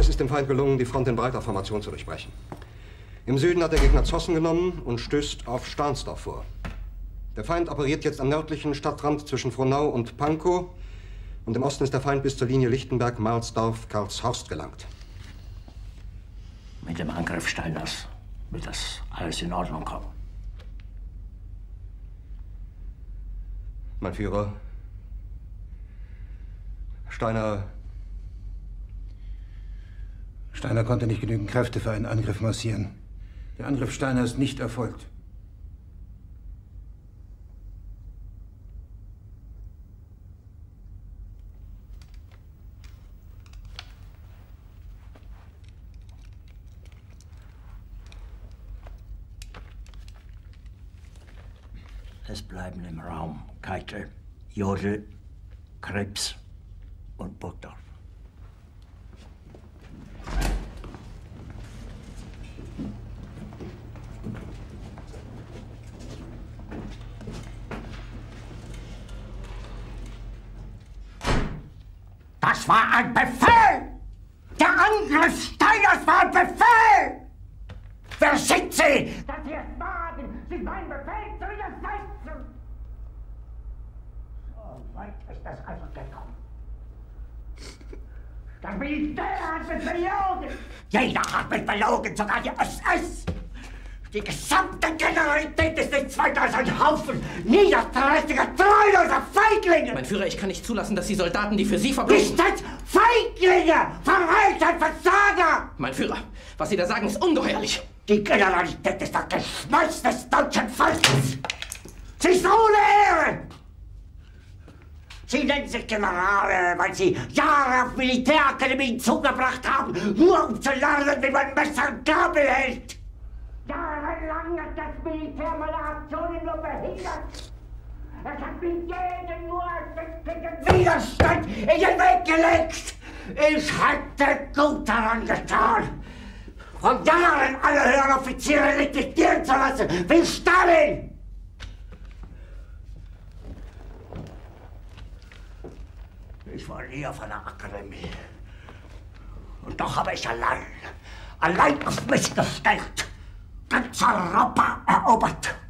Es ist dem Feind gelungen, die Front in breiter Formation zu durchbrechen. Im Süden hat der Gegner Zossen genommen und stößt auf Stahnsdorf vor. Der Feind operiert jetzt am nördlichen Stadtrand zwischen Frohnau und Pankow. Und im Osten ist der Feind bis zur Linie Lichtenberg-Marsdorf-Karlshorst gelangt. Mit dem Angriff Steiners wird das alles in Ordnung kommen. Mein Führer, Steiner konnte nicht genügend Kräfte für einen Angriff massieren. Der Angriff Steiner ist nicht erfolgt. Es bleiben im Raum Keitel, Jodl, Krebs und Burgdorf. Das war ein Befehl! Der Angriff Steiners war ein Befehl! Wer sind Sie, dass Sie es wagen, sich meinen Befehl zu widersetzen? So weit ist es also gekommen. Das Militär hat mich belogen! Jeder hat mich belogen, sogar die SS! Die gesamte Generalität ist nichts weiter als ein Haufen niederträchtiger, treuloser Feiglinge! Mein Führer, ich kann nicht zulassen, dass die Soldaten, die für Sie verbringen... Nicht als Feiglinge! Verreiter, Versager! Mein Führer, was Sie da sagen, ist ungeheuerlich! Die Generalität ist das Geschmeiß des deutschen Volkes! Sie ist ohne Ehre! Sie nennen sich Generale, weil Sie Jahre auf Militärakademien zugebracht haben, nur um zu lernen, wie man Messer und Gabel hält! Jahrelang hat das Militär meine Aktionen nur behindert. Es hat mir jeden nur ersichtlichen Widerstand in den Weg gelegt. Ich hätte gut daran getan, von Jahren alle höheren Offiziere liquidieren zu lassen, wie Stalin. Ich war nie auf einer Akademie. Und doch habe ich allein auf mich gestellt, ganz Europa erobert.